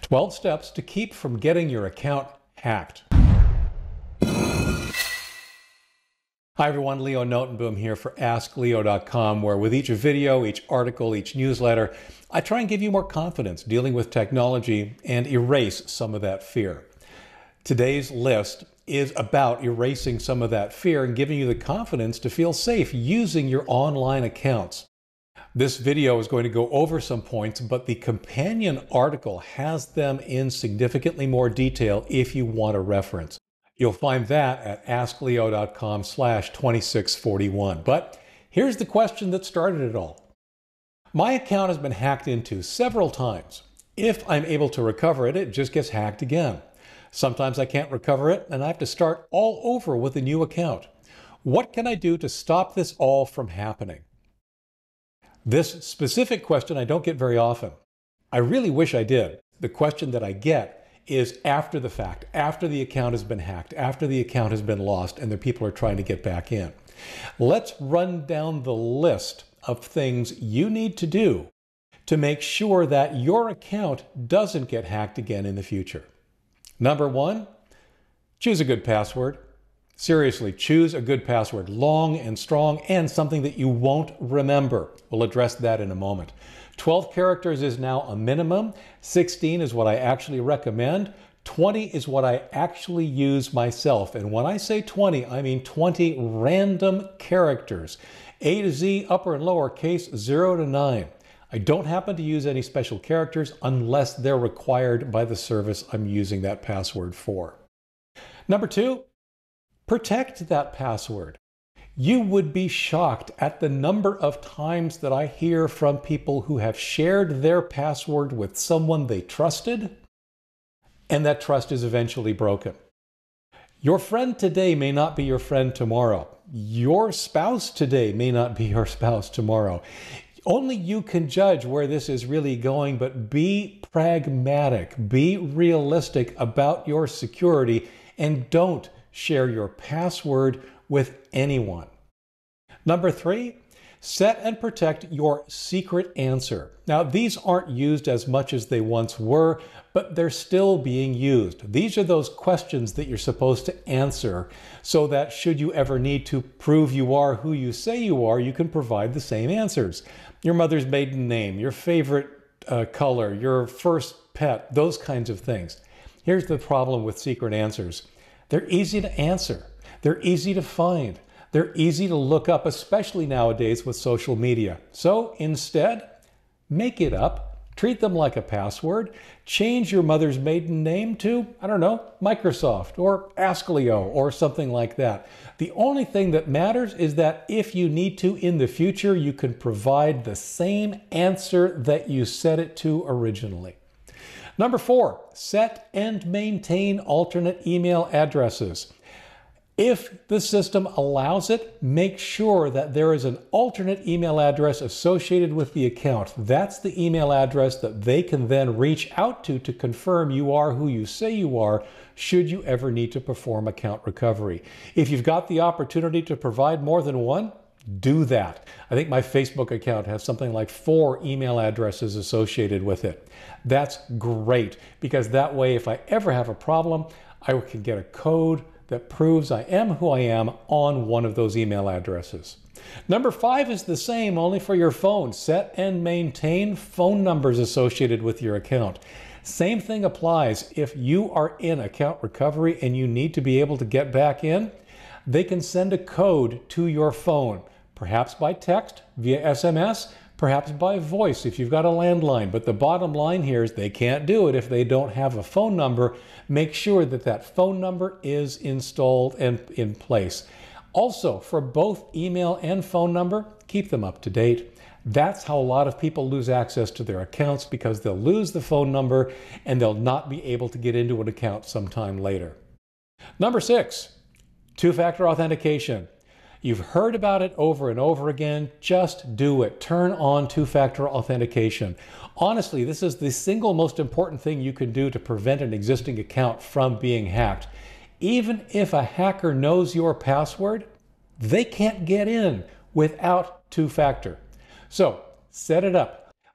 12 steps to keep from getting your account hacked. Hi everyone, Leo Notenboom here for askleo.com, where with each video, each article, each newsletter, I try and give you more confidence dealing with technology and erase some of that fear. Today's list is about erasing some of that fear and giving you the confidence to feel safe using your online accounts. This video is going to go over some points, but the companion article has them in significantly more detail if you want a reference. You'll find that at askleo.com/2641. But here's the question that started it all. My account has been hacked into several times. If I'm able to recover it, it just gets hacked again. Sometimes I can't recover it and I have to start all over with a new account. What can I do to stop this all from happening? This specific question I don't get very often. I really wish I did. The question that I get is after the fact, after the account has been hacked, after the account has been lost and the people are trying to get back in. Let's run down the list of things you need to do to make sure that your account doesn't get hacked again in the future. Number one, choose a good password. Seriously, choose a good password, long and strong, and something that you won't remember. We'll address that in a moment. 12 characters is now a minimum. 16 is what I actually recommend. 20 is what I actually use myself. And when I say 20, I mean 20 random characters. A to Z, upper and lower case, 0 to 9. I don't happen to use any special characters unless they're required by the service I'm using that password for. Number two, protect that password. You would be shocked at the number of times that I hear from people who have shared their password with someone they trusted, and that trust is eventually broken. Your friend today may not be your friend tomorrow. Your spouse today may not be your spouse tomorrow. Only you can judge where this is really going, but be pragmatic, be realistic about your security, and don't share your password with anyone. Number three, set and protect your secret answer. Now, these aren't used as much as they once were, but they're still being used. These are those questions that you're supposed to answer so that should you ever need to prove you are who you say you are, you can provide the same answers. Your mother's maiden name, your favorite color, your first pet, those kinds of things. Here's the problem with secret answers. They're easy to answer. They're easy to find. They're easy to look up, especially nowadays with social media. So instead, make it up, treat them like a password, change your mother's maiden name to, I don't know, Microsoft or askleo or something like that. The only thing that matters is that if you need to in the future, you can provide the same answer that you set it to originally. Number four, set and maintain alternate email addresses. If the system allows it, make sure that there is an alternate email address associated with the account. That's the email address that they can then reach out to confirm you are who you say you are, should you ever need to perform account recovery. If you've got the opportunity to provide more than one, do that. I think my Facebook account has something like 4 email addresses associated with it. That's great, because that way if I ever have a problem, I can get a code that proves I am who I am on one of those email addresses. Number 5 is the same, only for your phone. Set and maintain phone numbers associated with your account. Same thing applies if you are in account recovery and you need to be able to get back in. They can send a code to your phone, perhaps by text, via SMS, perhaps by voice if you've got a landline. But the bottom line here is they can't do it if they don't have a phone number. Make sure that that phone number is installed and in place. Also, for both email and phone number, keep them up to date. That's how a lot of people lose access to their accounts, because they'll lose the phone number and they'll not be able to get into an account sometime later. Number 6, two-factor authentication. You've heard about it over and over again. Just do it. Turn on two-factor authentication. Honestly, this is the single most important thing you can do to prevent an existing account from being hacked. Even if a hacker knows your password, they can't get in without two-factor. So set it up.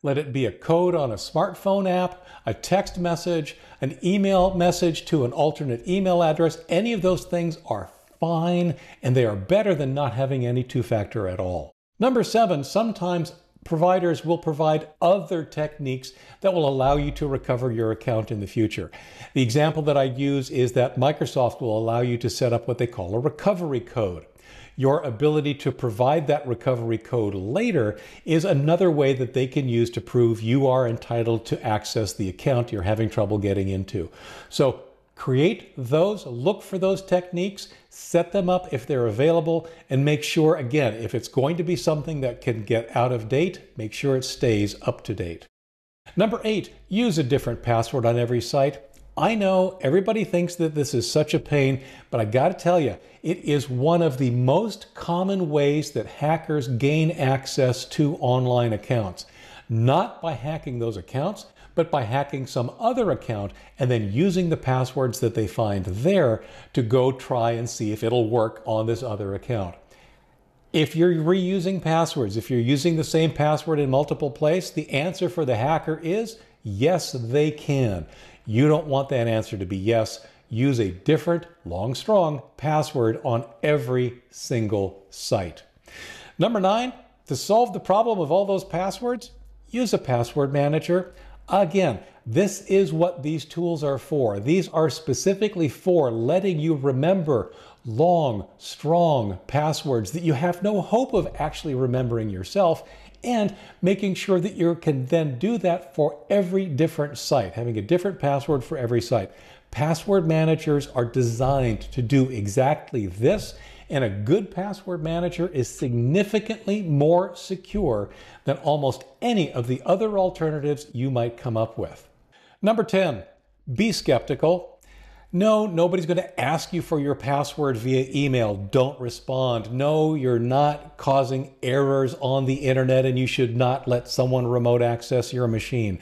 Let it be a code on a smartphone app, a text message, an email message to an alternate email address. Any of those things are fine, and they are better than not having any two-factor at all. Number 7, sometimes providers will provide other techniques that will allow you to recover your account in the future. The example that I use is that Microsoft will allow you to set up what they call a recovery code. Your ability to provide that recovery code later is another way that they can use to prove you are entitled to access the account you're having trouble getting into. So create those, look for those techniques, set them up if they're available, and make sure, again, if it's going to be something that can get out of date, make sure it stays up to date. Number 8, use a different password on every site. I know everybody thinks that this is such a pain, but I got to tell you, it is one of the most common ways that hackers gain access to online accounts. Not by hacking those accounts, but by hacking some other account and then using the passwords that they find there to go try and see if it'll work on this other account. If you're reusing passwords, if you're using the same password in multiple places, the answer for the hacker is yes, they can. You don't want that answer to be yes. Use a different, long, strong password on every single site. Number 9, to solve the problem of all those passwords, use a password manager. Again, this is what these tools are for. These are specifically for letting you remember long, strong passwords that you have no hope of actually remembering yourself, and making sure that you can then do that for every different site, having a different password for every site. Password managers are designed to do exactly this, and a good password manager is significantly more secure than almost any of the other alternatives you might come up with. Number 10, be skeptical. No, nobody's going to ask you for your password via email. Don't respond. No, you're not causing errors on the internet, and you should not let someone remote access your machine.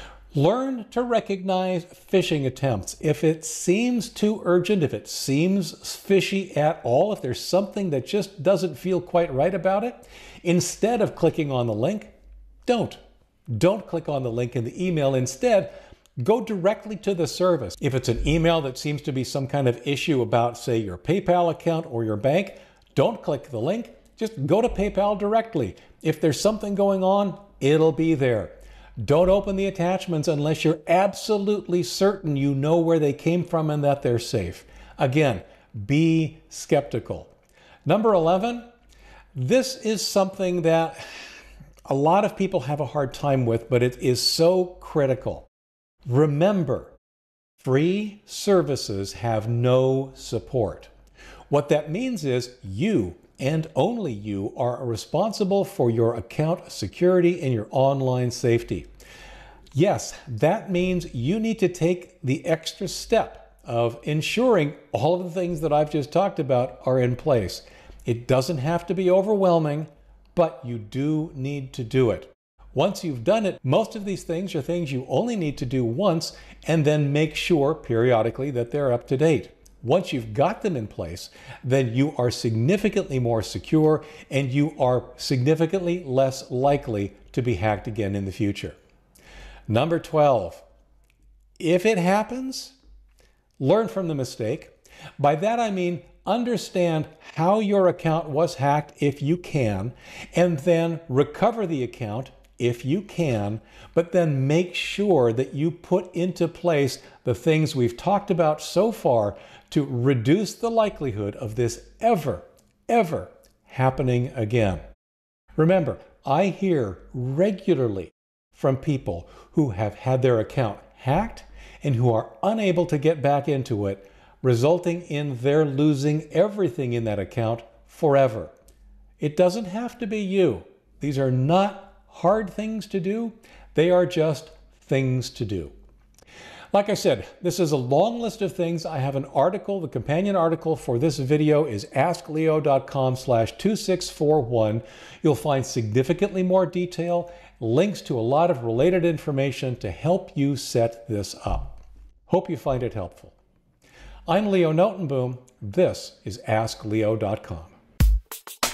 Learn to recognize phishing attempts. If it seems too urgent, if it seems fishy at all, if there's something that just doesn't feel quite right about it, instead of clicking on the link, don't click on the link in the email. Instead, go directly to the service. If it's an email that seems to be some kind of issue about, say, your PayPal account or your bank, don't click the link. Just go to PayPal directly. If there's something going on, it'll be there. Don't open the attachments unless you're absolutely certain you know where they came from and that they're safe. Again, be skeptical. Number 11, this is something that a lot of people have a hard time with, but it is so critical. Remember, free services have no support. What that means is you and only you are responsible for your account security and your online safety. Yes, that means you need to take the extra step of ensuring all of the things that I've just talked about are in place. It doesn't have to be overwhelming, but you do need to do it. Once you've done it, most of these things are things you only need to do once and then make sure periodically that they're up to date. Once you've got them in place, then you are significantly more secure and you are significantly less likely to be hacked again in the future. Number 12, if it happens, learn from the mistake. By that I mean understand how your account was hacked if you can, and then recover the account if you can, but then make sure that you put into place the things we've talked about so far to reduce the likelihood of this ever happening again. Remember, I hear regularly from people who have had their account hacked and who are unable to get back into it, resulting in their losing everything in that account forever. It doesn't have to be you. These are not hard things to do. They are just things to do. Like I said, this is a long list of things. I have an article, the companion article for this video is askleo.com/2641. You'll find significantly more detail, links to a lot of related information to help you set this up. Hope you find it helpful. I'm Leo Notenboom. This is askleo.com.